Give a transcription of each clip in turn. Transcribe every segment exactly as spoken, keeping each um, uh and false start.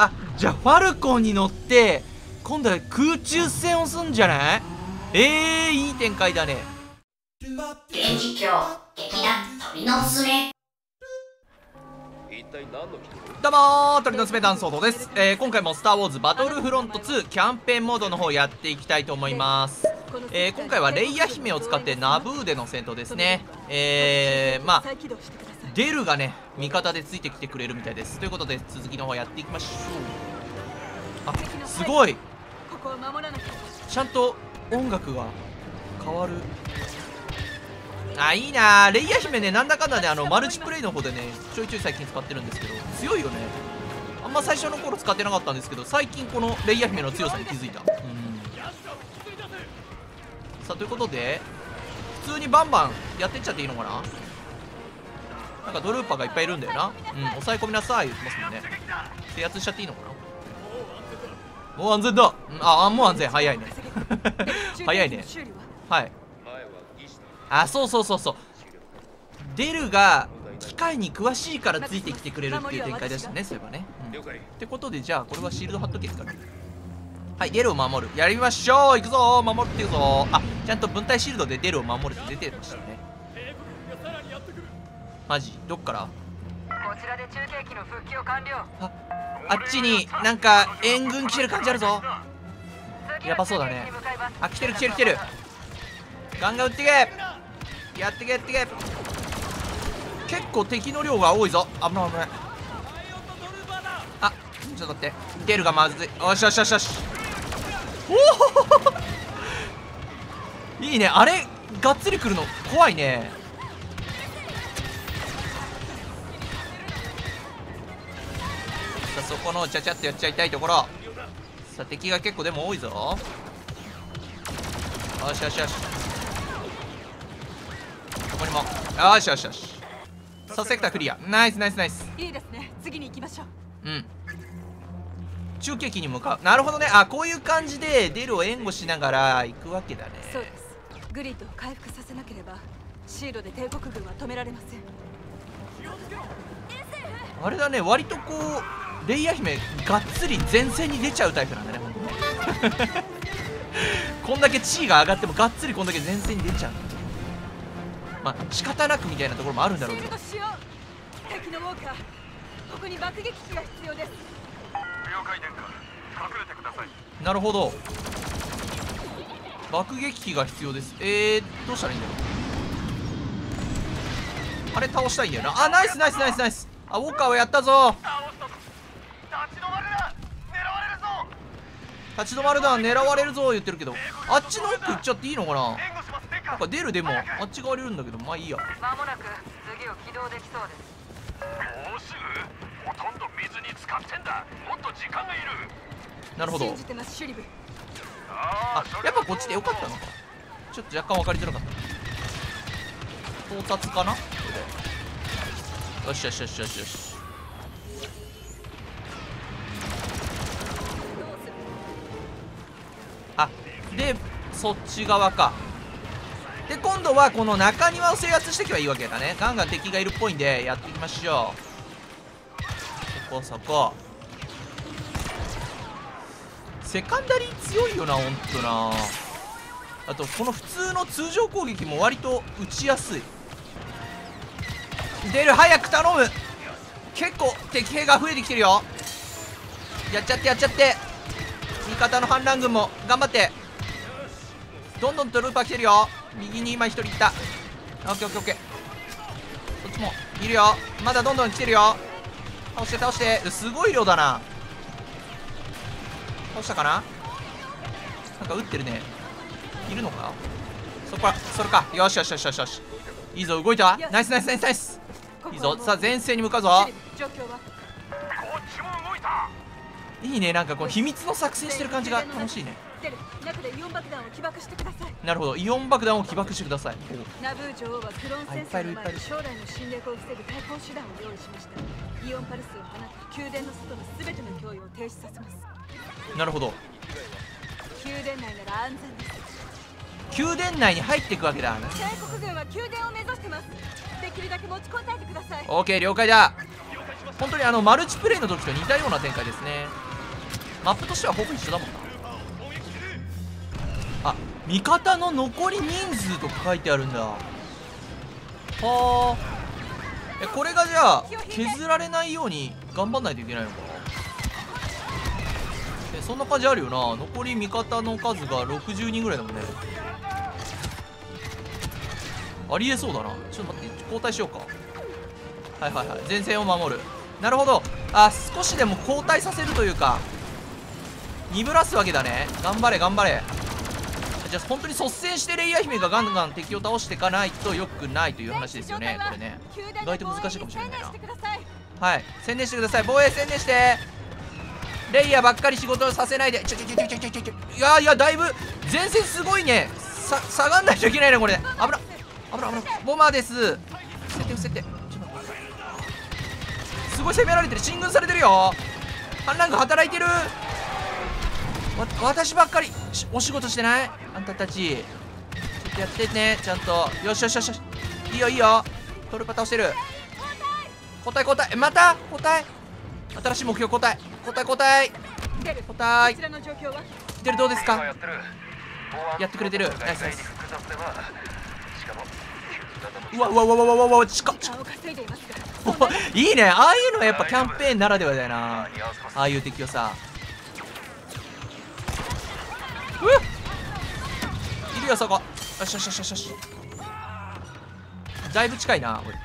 あ、じゃあファルコンに乗って今度は空中戦をすんじゃない？えー、いい展開だね。 現実況劇団鳥のすめ。 どうもー、鳥のすめ団騒動です。えー、今回もスターウォーズバトルフロントツーキャンペーンモードの方やっていきたいと思います。えー、今回はレイヤ姫を使ってナブーデの戦闘ですね。えー、まあデルがね味方でついてきてくれるみたいです。ということで続きの方やっていきましょう。あ、すごい、ちゃんと音楽が変わる。あ、いいなー。レイヤ姫ね、なんだかんだね、あのマルチプレイの方でねちょいちょい最近使ってるんですけど、強いよね。あんま最初の頃使ってなかったんですけど、最近このレイヤ姫の強さに気づいた。うん、さあということで普通にバンバンやってっちゃっていいのかな。なんかドルーパーがいっぱいいるんだよな。うん、抑え込みなさい言ってますもんね。制圧しちゃっていいのかな。もう安全だ。うん、ああ、もう安全。早いね早いね。はい。あ、そうそうそうそう、デルが機械に詳しいからついてきてくれるっていう展開でしたね、そういえばね。うん、ってことでじゃあこれはシールド貼っとけから。はい、デルを守る。やりましょう。いくぞー、守っていくぞー。あ、ちゃんと分体シールドでデルを守るって出てましたね。マジどっから。こちらで中継機の復旧を完了。 あ、あっちになんか援軍来てる感じあるぞ。やばそうだね。あ、来てる来てる来てる。ガンガン撃ってけ、やってけやってけ。結構敵の量が多いぞ。危ない危ない。あ、ちょっと待って、デルがまずい。よしよしよしよし。おおいいね。あれがっつりくるの怖いね。さあそこのちゃちゃっとやっちゃいたいところ。さあ敵が結構でも多いぞ。よしよしよし、ここにも。よしよしよし。さあセクタークリア。ナイスナイスナイス。 いいですね、次に行きましょう。 うん、中継機に向かう。なるほどね。あ、こういう感じでデルを援護しながら行くわけだね。 そうです。グリッドを回復させなければシールドで帝国軍は止められません。 あれだね、割とこうレイヤ姫がっつり前線に出ちゃうタイプなんだね、ほんとねこんだけ地位が上がってもがっつりこんだけ前線に出ちゃう。まあ仕方なくみたいなところもあるんだろうけど。 敵のウォーカー、ここに爆撃機が必要です。 了解殿下、隠れてください。 なるほど、爆撃機が必要です。えー、どうしたらいいんだろう。あれ倒したいんだよな。あ、ナイスナイスナイスナイス。あ、ウォーカーをやったぞ。立ち止まるな、狙われるぞ言ってるけど、あっちの奥行っちゃっていいのかな。なんか出る、でもあっち側にいるんだけど、まあいいや。 まもなく次を起動できそうです。 もうすぐ。ほとんど水に浸かってんだ。もっと時間がいる。 なるほど。 信じてます、シュリブ。 あ、やっぱこっちでよかったのか。ちょっと若干分かりづらかった。到達かな。よしよしよしよしよし。あ、でそっち側か。で今度はこの中庭を制圧していけばいいわけだね。ガンガン敵がいるっぽいんでやっていきましょう。そこそこ。セカンダリー強いよな、ほんとな。あとこの普通の通常攻撃も割と打ちやすい。出る、早く頼む。結構敵兵が増えてきてるよ。やっちゃってやっちゃって。味方の反乱軍も頑張って。どんどんとルーパー来てるよ。右に今一人いった。オッケーオッケーオッケー。そっちもいるよ。まだどんどん来てるよ。倒して倒して。すごい量だな。倒したかな。なんか撃ってるね。いるのか。そこからそれか。よしよしよしよしよし。いいぞ、動いた。ナイスナイスナイスナイス。いいぞ。さあ前線に向かうぞ。 状況は。 こっちも動いた。 いいね、なんかこう秘密の作戦してる感じが楽しいね。 中でイオン爆弾を起爆してください。 なるほど、イオン爆弾を起爆してください。 ナブー女王はクローン戦争の前に将来の侵略を防ぐ対抗手段を用意しました。イオンパルスを放って宮殿の外のすべての脅威を停止させます。 なるほど。 宮殿内なら安全です。 宮殿内に入っていくわけだ。 帝国軍は宮殿を目指してます。できるだけ持ちこたえてください。 オーケー、了解だ。 本当にあのマルチプレイの時と似たような展開ですね。マップとしてはほぼ一緒だもんな。あ、味方の残り人数とか書いてあるんだ。はあ、えこれがじゃあ削られないように頑張んないといけないのか。えそんな感じあるよな。残り味方の数がろくじゅうにんぐらいだもんね。ありえそうだな。ちょっと待って、交代しようか。はいはいはい、前線を守る。なるほど。あ、少しでも交代させるというか鈍らすわけだね。頑張れ頑張れ。じゃあ本当に率先してレイヤ姫がガンガン敵を倒していかないとよくないという話ですよね。これね意外と難しいかもしれないな。はい、専念してください。防衛専念して、レイヤーばっかり仕事をさせないで。ちょちょちょちょちょちょちょ、いやいや、だいぶ前線すごいね。さ下がんないといけないねこれ。危な危な危な。ボマーです。伏せて伏せて。すごい攻められてる。進軍されてるよ。反乱軍働いてる。わ私ばっかりお仕事してない？あんたたちちょっとやってね、ちゃんと。よしよしよしよし、いいよいいよ。トルパ倒してる。交代交代。えまた交代。新しい目標交代交代交代交代。出る。どうですか？やってくれてる。ナイスナイス。うわうわうわうわうわうわ、近っ近っ。いいね、ああいうのはやっぱキャンペーンならではだよな。ああいう敵をさ、うっいるよそこ。よしよしよしよしよし、だいぶ近いなこれ。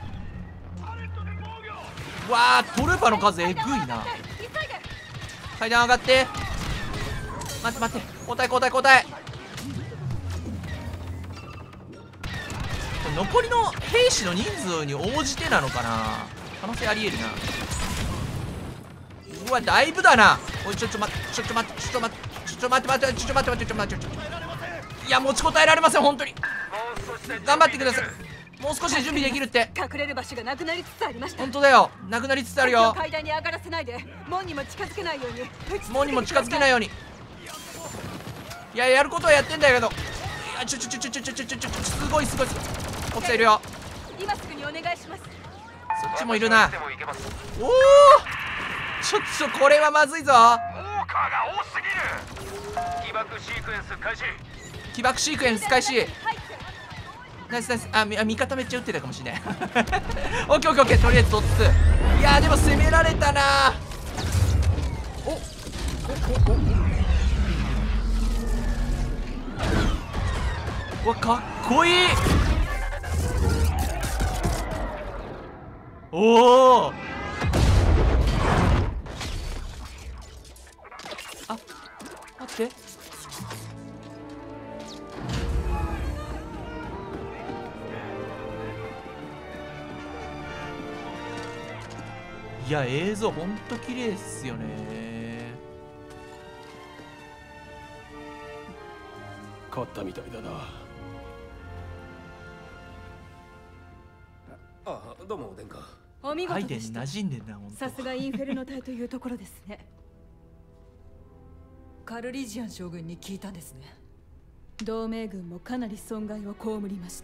うわー、トルパの数えぐいな。階段上がって。待って待って、交代交代交代。残りの兵士の人数に応じてなのかな。可能性ありえるな。うわ、だいぶだな。おい、ちょちょ待ってちょちょ待ってちょちょ待ってちょちょ待って待ってちょちょ待って待ってちょ待ってちょちょ。いや、持ちこたえられません本当に。頑張ってください。もう少しで準備できるって。 隠れる場所がなくなりつつありました。 本当だよ、なくなりつつあるよ。 階段に上がらせないで、門にも近づけないように。 門にも近づけないように。いや、やることはやってんだけど。いや、ちょちょちょちょちょちょちょちょすごいすごいすごい。こっちいるよ。 今すぐにお願いします。 そっちもいるな。おお、ちょっとこれはまずいぞ。 オーカーが多すぎる。起爆シークエンス開始。 起爆シークエンス開始。ナイスナイス。あ、み味方めっちゃ撃ってたかもしれない。オッケーオッケーオッケー、とりあえずとっつつ。いやーでも攻められたな。おおおお、うわかっこいい。おお、あ、待って。いや、映像ほんと綺麗っすよね。 勝ったみたいだな。ああ、どうも殿下。 お見ハイ事でした。 デン馴染んでんなほんと。 さすがインフェルノ隊というところですね。カルリジアン将軍に聞いたんですね。同盟軍もかなり損害を被りました。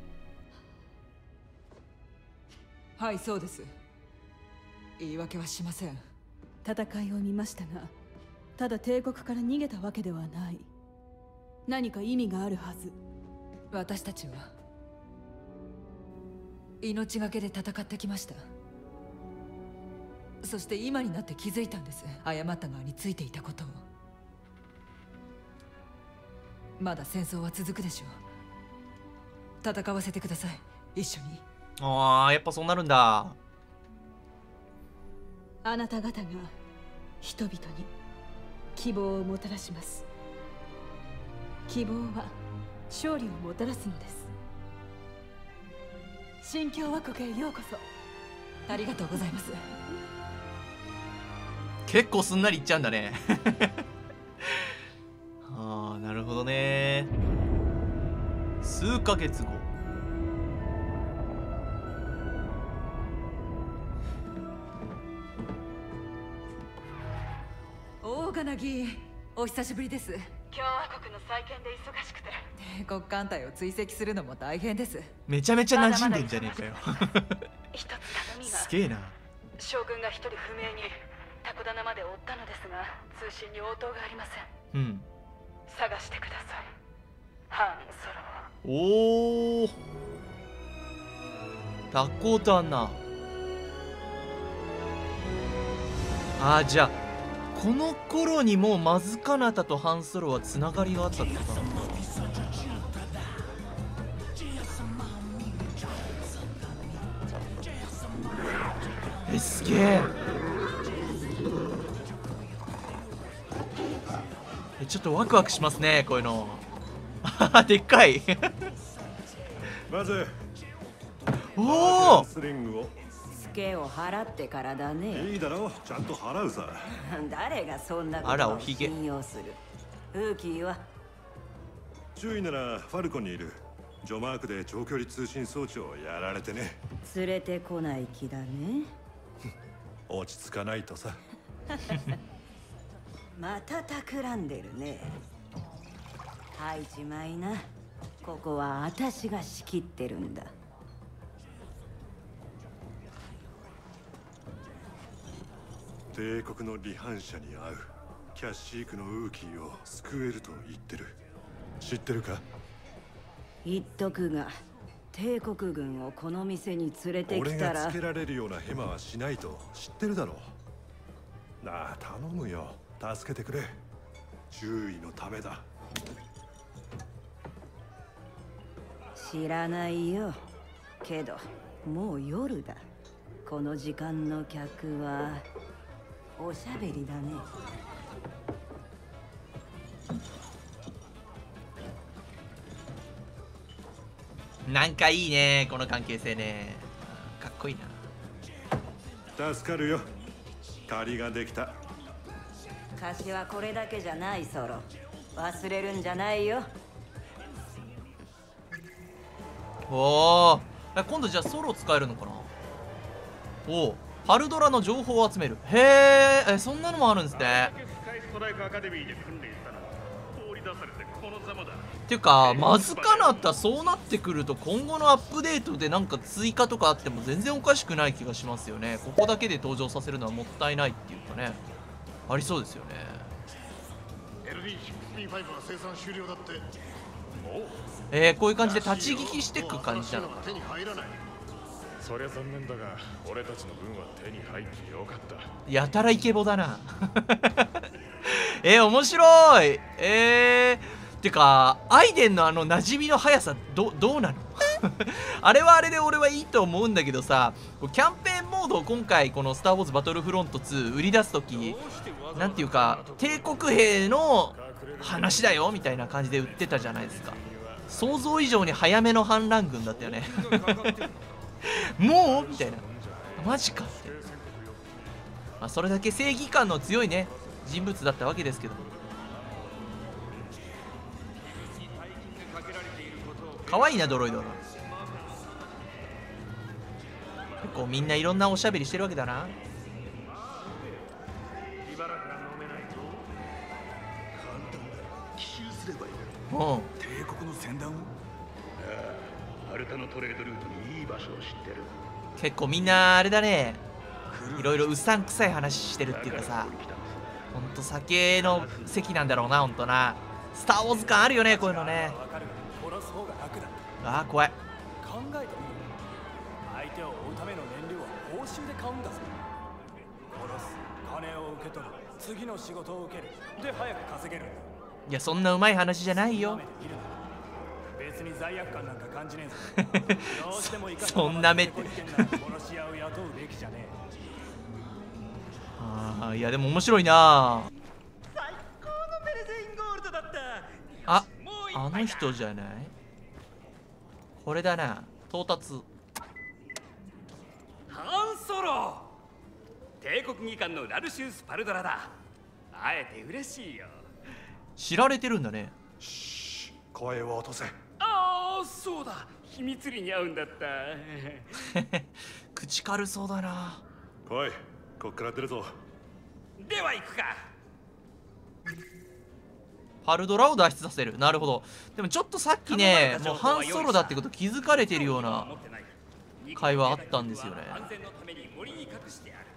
はい、そうです。言い訳はしません。戦いを見ましたが、ただ帝国から逃げたわけではない。何か意味があるはず。私たちは命がけで戦ってきました。そして今になって気づいたんです。誤った側についていたことを。まだ戦争は続くでしょう。戦わせてください、一緒に。 ああ、やっぱそうなるんだ。 あなた方が人々に希望をもたらします。希望は勝利をもたらすのです。新共和国へようこそ。ありがとうございます。 結構すんなりいっちゃうんだね。ああ、なるほどね。数ヶ月後。 大金議員、お久しぶりです。共和国の再建で忙しくて帝国艦隊を追跡するのも大変です。 めちゃめちゃ馴染んでんじゃねえかよ。 一つ頼みが。 すげえな。 将軍が一人不明にタコ棚まで追ったのですが、通信に応答がありません。 うん。 探してください、ハンソロ。 おお、タコ棚。あー、じゃあこの頃にもうマズカナタとハンソロはつながりがあったってことなのか。え、すげえ。え、ちょっとワクワクしますね、こういうの。でっかい。 まずおお、 スリングを。 ツケを払ってからだね。 いいだろう、ちゃんと払うさ。 誰がそんなあら、 ことをおひげ。 信用する。ウーキーは注意ならファルコンにいる。ジョマークで長距離通信装置をやられてね。 連れてこない気だね。 落ち着かないとさ。 また企んでるね。吐いちまいな。ここは私が仕切ってるんだ。 帝国の離反者に会う。キャッシークのウーキーを救えると言ってる。知ってるか？ 言っとくが、帝国軍をこの店に連れてき俺たらがつけられるようなヘマはしないと知ってるだろう。なあ、頼むよ、助けてくれ。注意のためだ。 知らないよ。けどもう夜だ。この時間の客はおしゃべりだね。 なんかいいね、この関係性ね。かっこいいな。助かるよ。借りができた。 貸しはこれだけじゃないソロ。忘れるんじゃないよ。 おお、今度じゃあソロ使えるのかな。おお、パルドラの情報を集める。へえ、そんなのもあるんですね。っていうか、マズカナタそうなってくると今後のアップデートでなんか追加とかあっても全然おかしくない気がしますよね。ここだけで登場させるのはもったいないっていうかね、ありそうですよね。 エルディーろくじゅうご は生産終了だって。 えー、こういう感じで立ち聞きしていく感じなのかな。 そりゃ残念だが、俺たちの分は手に入ってよかった。 やたらイケボだな。えー、面白い。えー、てかアイデンのあの馴染みの速さ、どどうなの？あれはあれで俺はいいと思うんだけどさ、キャンペーンモードを今回この「スター・ウォーズ・バトルフロントツー」売り出す時、なんていうか帝国兵の話だよみたいな感じで売ってたじゃないですか。想像以上に早めの反乱軍だったよね。もうみたいな、マジかって、まあ、それだけ正義感の強いね人物だったわけですけども、可愛いなドロイド。結構みんないろんなおしゃべりしてるわけだな。うん、 帝国の戦団を。 アルタのトレードルートにいい場所を知ってる。 結構みんなあれだね、いろいろうさんくさい話してるっていうかさ、ほんと酒の席なんだろうな、ほんとな。スター・ウォーズ感あるよね、こういうのね。ああ、怖い。 考えてみろ。相手を追うための燃料は報酬で買うんだぞ。殺す、金を受け取る、次の仕事を受ける、で早く稼げるんだ。 いや、そんなうまい話じゃないよ。 別に罪悪感なんか感じねえぞ。どうしてもいかそんな目って。 殺し屋を雇うべきじゃねえ。 ああ、いやでも面白いな。 最高のメルゼインゴールドだった。 あ、あの人じゃない？これだな、到達。 ハンソロ、帝国議官のラルシウス・パルドラだ。会えて嬉しいよ。 知られてるんだね。 シー、声を落とせ。 ああ、そうだ、秘密裏に会うんだった。 口軽そうだな。 来い、こっから出るぞ。 では行くか。 パルドラを脱出させる。なるほど。でもちょっとさっきね、もうハンソロだってこと気づかれてるような会話あったんですよね。 安全のために森に隠してある。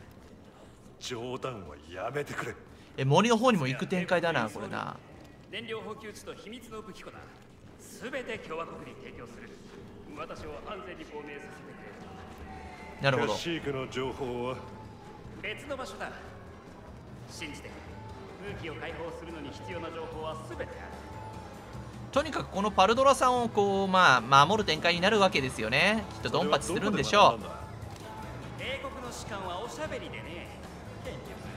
冗談はやめてくれ。 え、森の方にも行く展開だなこれな。 燃料補給地と秘密の武器庫だ。すべて共和国に提供する。私を安全に亡命させてくれ。 なるほど。 キャシークの情報は別の場所だ。信じて。武器を解放するのに必要な情報はすべてある。 とにかくこのパルドラさんをこうまあ守る展開になるわけですよね。きっとドンパチするんでしょう。 英国の士官はおしゃべりでね。権力が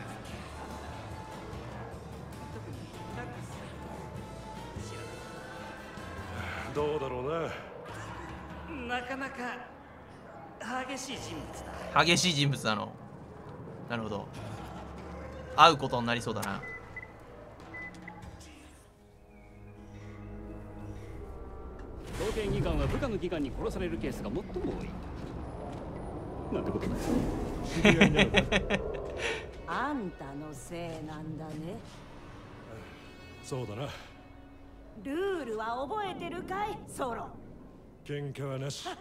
特にラックス知らない。 どうだろうな。なかなか激しい人物だ。 激しい人物なの。なるほど。会うことになりそうだな。 統計技官は部下の技官に殺されるケースが最も多い。なんてことない。 あんたのせいなんだね。 そうだな。 ルールは覚えてるかいソロ。 喧嘩はなし。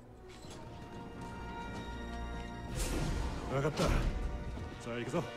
分かった。さあ行くぞ。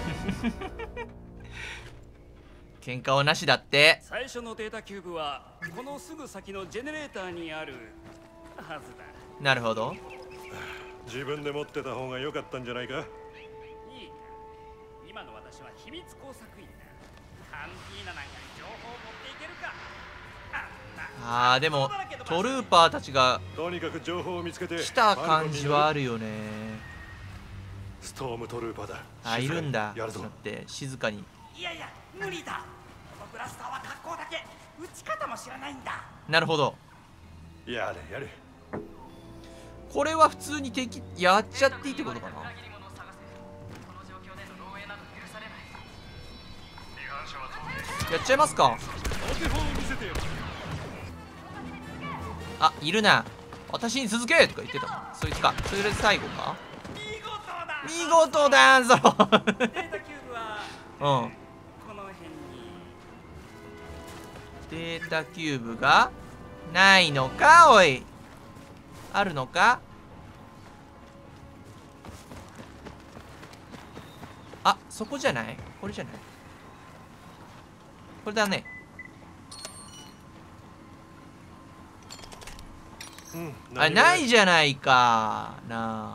喧嘩はなしだって。 最初のデータキューブはこのすぐ先のジェネレーターにあるはずだ。 なるほど。 自分で持ってた方が良かったんじゃないか。 いいか。今の私は秘密工作員だ。カンティーナなんかに情報を持っていけるか。 ああでもトルーパーたちがとにかく情報を見つけて来た感じはあるよね。 ストームトルーパーだ。 あ、いるんだ。 やるぞ。 だって静かに。 いやいや無理だ。このブラスターは格好だけ。撃ち方も知らないんだ。 なるほど。 やれやれ。 これは普通に敵やっちゃっていいってことかな。やっちゃいますか。あ、いるな。私に続けとか言ってた。そいつか。それで最後か。見事だぞ。 データキューブはうん。 この辺に。 データキューブがないのか。おい、あるのか。あ、そこじゃない。これじゃない。これだね。 うん、 あ、ないじゃないかな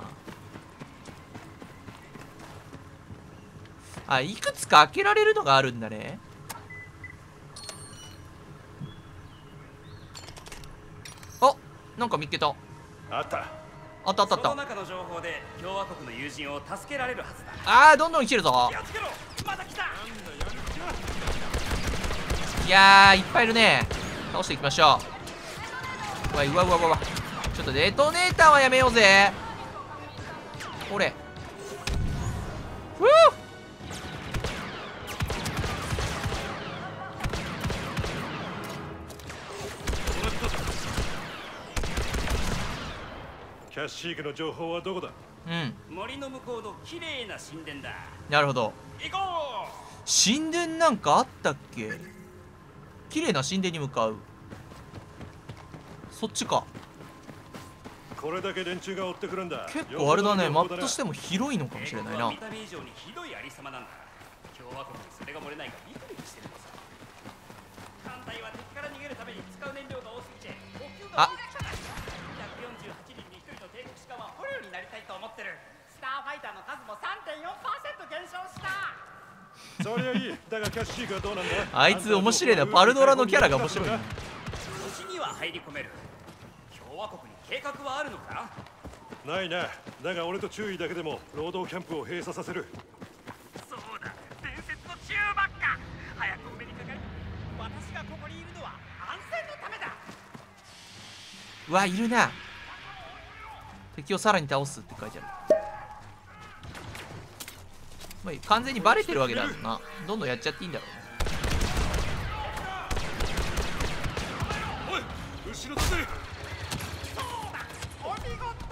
あ。あ、いくつか開けられるのがあるんだね。あ、なんか見つけた。 あった。 あったあったあっそのた。 中の情報で共和国の友人を助けられるはずだ。 あー、どんどん来てるぞ。 気をつけろ。また来た。 いやー、いっぱいいるね。倒していきましょう。うわうわうわうわ。ちょっとデトネーターはやめようぜ。これ。ふう。 キャッシークの情報はどこだ。 うん。 森の向こうの綺麗な神殿だ。 なるほど。 行こう。 神殿なんかあったっけ。綺麗な神殿に向かう。そっちか。 これだけ連中が追ってくるんだ。 結構あれだね。マップとしても広いのかもしれないな。 見た目以上にひどいありさまなんだ。共和国にそれが漏れないかビクビクしてるのさ。艦隊は敵から逃げるために使う燃料が多すぎて補給が追いつかない。ひゃくよんじゅうはちにんにひとりの帝国士官は捕虜になりたいと思ってる。スターファイターの数も さんてんよんパーセント 減少した。 そりゃいい。だがキャッシークはどうなんだ。 あいつ面白いな。パルドラのキャラが面白いな。 うちには入り込める。共和国に計画はあるのか。 ないな。だが俺と注意だけでも労働キャンプを閉鎖させる。 そうだ、伝説のチューバッカ。早くお目にかかり。私がここにいるのは安全のためだ。 うわ、いるな。敵をさらに倒すって書いてある。まあ、完全にバレてるわけだろうな。どんどんやっちゃっていいんだろうね。 おい、後ろだぜ。 お見事。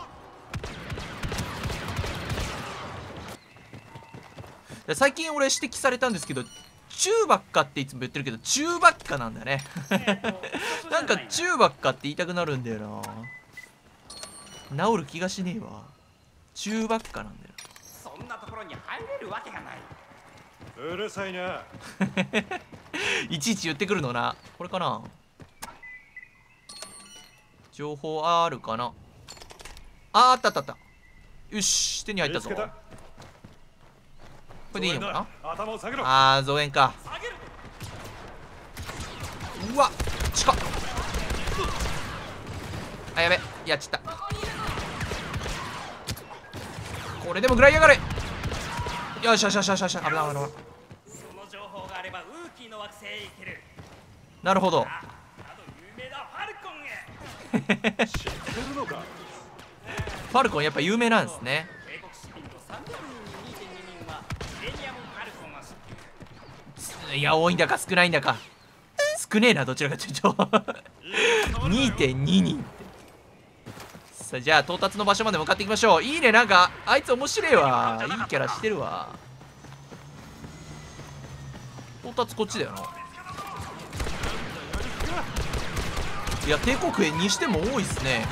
最近俺指摘されたんですけど、チューバッカっていつも言ってるけどチューバッカなんだね。なんかチューバッカって言いたくなるんだよな。治る気がしねえわ。チューバッカなんだよ。 そそんなところに入れるわけがない。 うるさいな。 いちいち言ってくるのな。これかな、情報あるかな。あ、あったあったあった。よし、手に入ったぞ。これでいいのかな。あー、増援か。うわ、近っ。あ、やべ、やっちゃった。これでも食らいやがれ。よしよしよしよしよし、危ない危ない危ない。 その情報があればウーキーの惑星へ行ける。 なるほど。 あの有名なファルコンへ。 知ってるのか。 ファルコンやっぱ有名なんですね。 帝国市民とさんびゃくにんに にてんに 人はミレニアム・ファルコンが知ってる。 いや、多いんだか少ないんだか。少ねえな、どちらかというと。にてんに 人って。さあ、じゃあ到達の場所まで向かっていきましょう。いいね、なんかあいつ面白いわ。いいキャラしてるわ。到達こっちだよな。いや、帝国兵にしても多いっすね。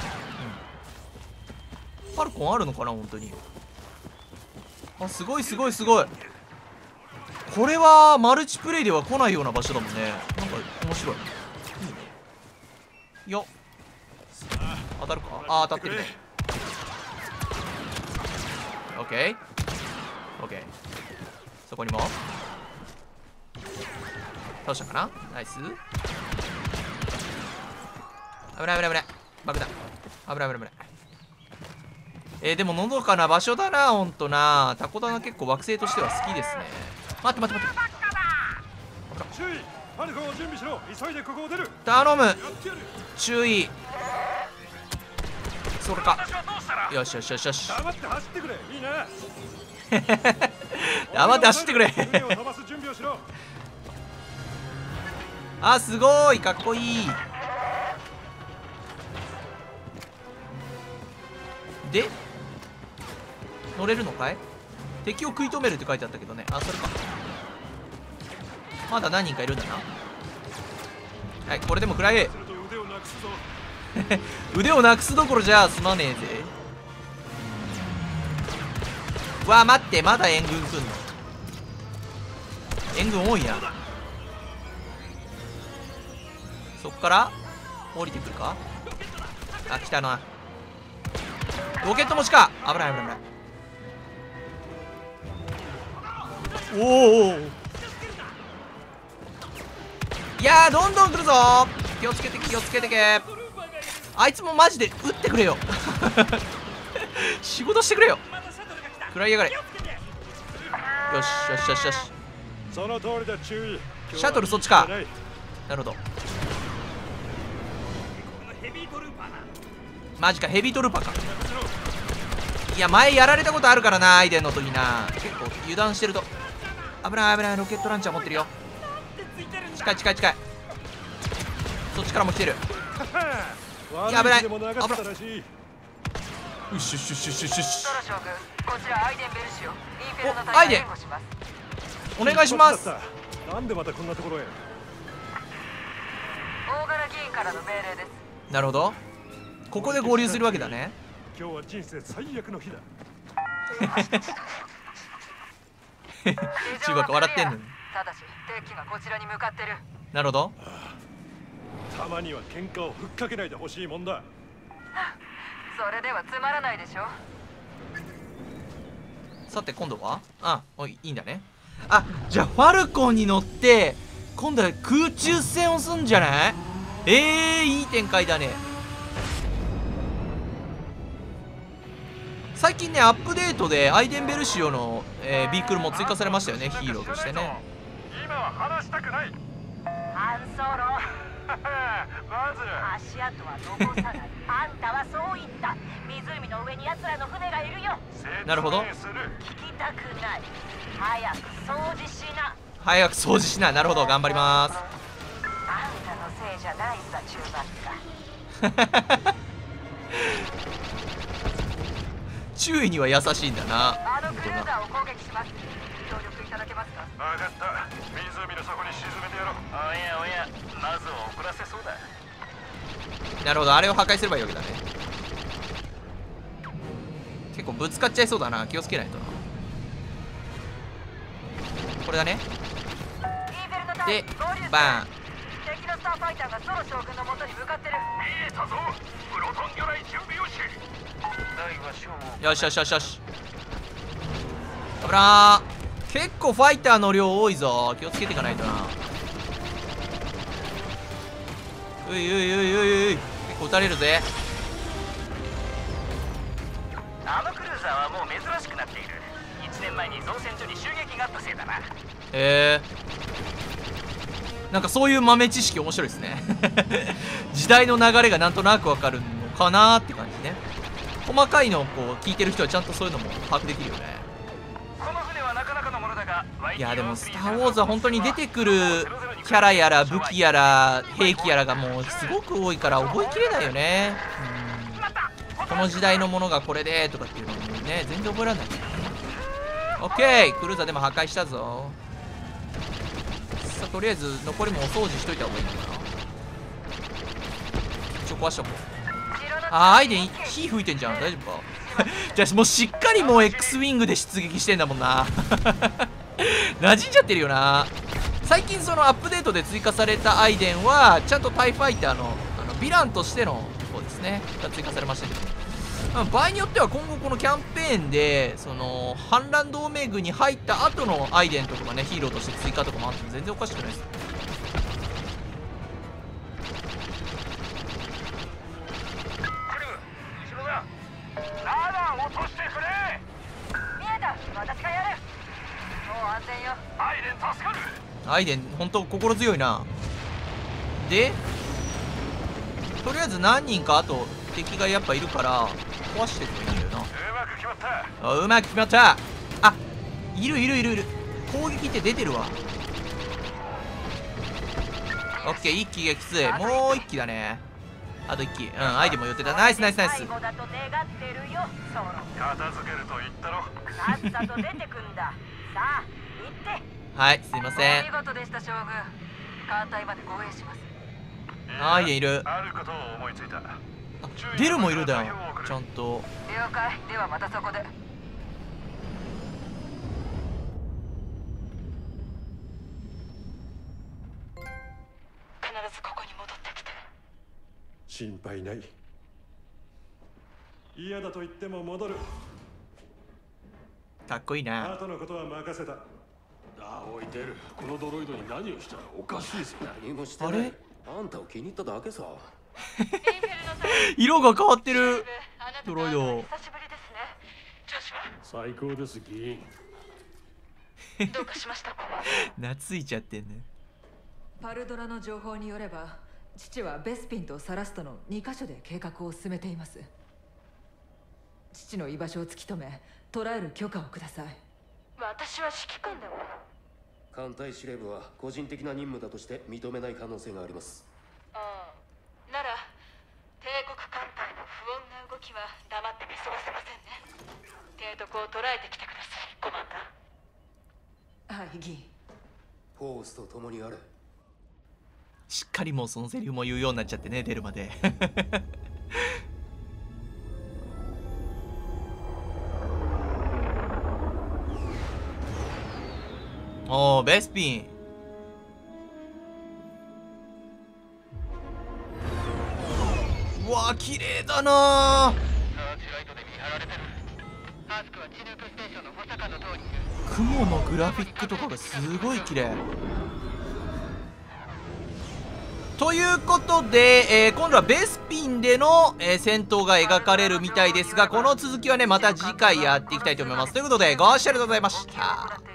うん、ファルコンあるのかな、本当に。あ、すごいすごいすごい。これはマルチプレイでは来ないような場所だもんね。なんか面白い。いいね。よっ、当たるか。あ、当たってるね。オッケーオッケー。そこにも倒したかな。ナイス。危ない危ない危ない。爆弾危ない危ない危ない。えー、でものどかな場所だな、ほんとな。タコ棚結構惑星としては好きですね。待って待って待って。 注意、ファルコンを準備しろ。急いでここを出る。 頼む、注意。それか。よしよしよしよし。 黙って走ってくれ。いいな。 黙って走ってくれ。 船を飛ばす準備をしろ。 あ、すごいかっこいい。で乗れるのかい。敵を食い止めるって書いてあったけどね。あ、それか。まだ何人かいるんだな。はい、これでも食らえ。腕をなくすどころじゃ済まねえぜ。わあ、待って、まだ援軍来んの。援軍多いな。そっから降りてくるか。あ、来たな。ロケット持ちか。危ない危ない危ない。おーおー、いやー、どんどん来るぞ。気をつけて気をつけてけ。あいつもマジで撃ってくれよ。仕事してくれよ。食らいやがれ。よしよしよしよし。 その通りだ。注意。 シャトルそっちか。なるほど。マジか、ヘビートルーパーか。いや、前やられたことあるからな、アイデンの時な。結構油断してると危ない危ない。ロケットランチャー持ってるよ。近い近い近い。そっちからも来てる。やべない。危ない。よしよしよしよしよしよし。お、アイデンお願いします。 なんでまたこんなところへ。 大柄議員からの命令です。 なるほど、ここで合流するわけだね。 今日は人生最悪の日だ。 中学笑ってんのに。 ただし敵機がこちらに向かってる。 なるほど。 たまには喧嘩をふっかけないでほしいもんだ。 それではつまらないでしょ。 さて今度は、あ、おいいいんだね。あ、じゃあファルコンに乗って今度は空中戦をすんじゃない。えー、いい展開だね。最近ね、アップデートでアイデンベルシオの、えー、ビークルも追加されましたよね、ヒーローとしてね。 今は話したくない。 アンソロまず足跡は残さない。あんたはそう言った。湖の上に奴らの船がいるよ。 なるほど。 聞きたくない。早く掃除しな。 早く掃除しな。なるほど、頑張ります。 あんたのせいじゃないさ、中盤か。 注意には優しいんだな。 あのクルーザーを攻撃します。協力いただけますか。 分かった。湖の底に沈めてやろう。おやおや、まずは遅らせそうだ。 なるほど、あれを破壊すればいいわけだね。結構ぶつかっちゃいそうだな。気をつけないとな。 れだね。でバーン。 敵のスターファイターがソロ将軍の元に向かってる。 見えたぞ。プロトン魚雷準備をし。 よしよしよしよし。危なー。結構ファイターの量多いぞ。気をつけていかないとな。ういういういういうい。結構撃たれるぜ。 あのクルーザーはもう珍しくなっている。いちねんまえに造船所に襲撃があったせいだな。 へえ。なんかそういう豆知識面白いですね。時代の流れがなんとなくわかるのかなーって感じね。細かいのをこう聞いてる人はちゃんとそういうのも把握できるよね。 この船はなかなかのものだが、 いやでも「スター・ウォーズ」は本当に出てくるキャラやら武器やら兵器やらがもうすごく多いから覚えきれないよね。うん、この時代のものがこれでとかっていうのもね全然覚えられない。オッケー、クルーザーでも破壊したぞ。さあとりあえず残りもお掃除しといた方がいいのかな。一応壊しとこう。あー、アイデン火吹いてんじゃん。大丈夫か。じゃあもうしっかりもう X ウィングで出撃してんだもんな。馴染んじゃってるよな。最近そのアップデートで追加されたアイデンはちゃんとタイファイターのあのヴィランとしての方ですねが追加されましたけど、場合によっては今後このキャンペーンでその反乱同盟軍に入った後のアイデンとかがねヒーローとして追加とかもあっても全然おかしくないです。アイデン本当心強いな。でとりあえず何人かあと敵がやっぱいるから壊していけばいいんだよな。あ、うまく決まった。あ、いるいるいるいる。攻撃って出てるわ。オッケー、一機撃墜。もう一機だね。あと一機。うん、アイデンも寄ってた。ナイスナイスナイス。 片付けると言ったろ。 さっさと出てくんだ。さあ行って。 はい、すいません。 お見事でした将軍。艦隊まで護衛します。 アイデンいる。 あることを思いついた。 デルもいるだよちゃんと。 了解。ではまたそこで。必ずここに戻ってきて。 心配ない。嫌だと言っても戻る。 かっこいいな。 後のことは任せた。 あ、おいデル、このドロイドに何をしたらおかしいぞ。 何もしてない。あれ、あんたを気に入っただけさ。 色が変わってるドロイド。 最高です議員。どうかしました。 懐いちゃってんね。 パルドラの情報によれば父はベスピンとサラストのにカ所で計画を進めています。父の居場所を突き止め捕らえる許可をください。 私は指揮官だもん。 艦隊司令部は個人的な任務だとして認めない可能性があります。 ああ、なら帝国艦隊の不穏な動きは黙って見過ごせませんね。提督を捕らえてきてください、コマンダー。 はい、議員。 フォースと共にあれ。 しっかりもうそのセリフも言うようになっちゃってね、出るまで。おー、ベスピン。うわー、綺麗だなー。雲のグラフィックとかがすごい綺麗。ということで、えー、今度はベスピンでの、えー、戦闘が描かれるみたいですが、この続きはねまた次回やっていきたいと思います。ということでご視聴ありがとうございました。